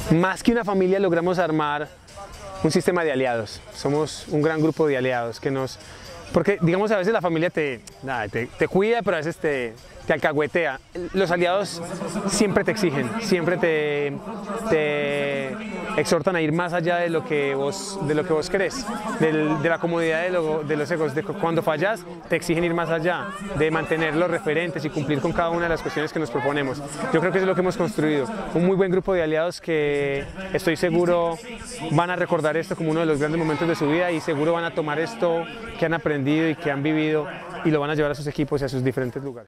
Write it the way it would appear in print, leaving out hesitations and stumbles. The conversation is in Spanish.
Más que una familia logramos armar un sistema de aliados. Somos un gran grupo de aliados que nos... Porque digamos a veces la familia te cuida, pero a veces te alcahuetea. Los aliados siempre te exigen, siempre te exhortan a ir más allá de lo que vos crees, de la comodidad de los egos. Cuando fallas, te exigen ir más allá, de mantener los referentes y cumplir con cada una de las cuestiones que nos proponemos. Yo creo que eso es lo que hemos construido, un muy buen grupo de aliados que estoy seguro van a recordar esto como uno de los grandes momentos de su vida y seguro van a tomar esto que han aprendido y que han vivido y lo van a llevar a sus equipos y a sus diferentes lugares.